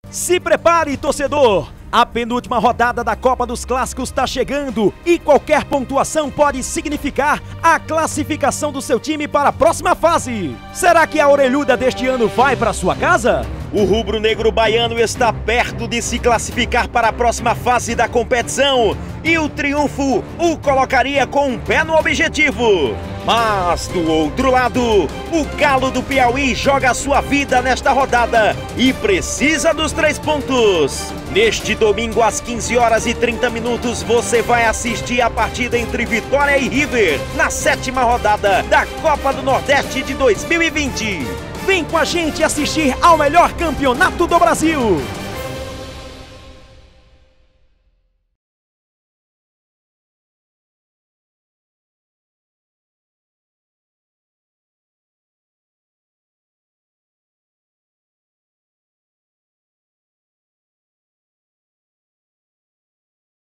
Se prepare, torcedor! A penúltima rodada da Copa dos Clássicos está chegando e qualquer pontuação pode significar a classificação do seu time para a próxima fase. Será que a orelhuda deste ano vai para sua casa? O rubro-negro baiano está perto de se classificar para a próxima fase da competição e o triunfo o colocaria com um pé no objetivo. Mas, do outro lado, o Galo do Piauí joga a sua vida nesta rodada e precisa dos 3 pontos. Neste domingo, às 15h30, você vai assistir a partida entre Vitória e River, na 7ª rodada da Copa do Nordeste de 2020. Vem com a gente assistir ao melhor campeonato do Brasil!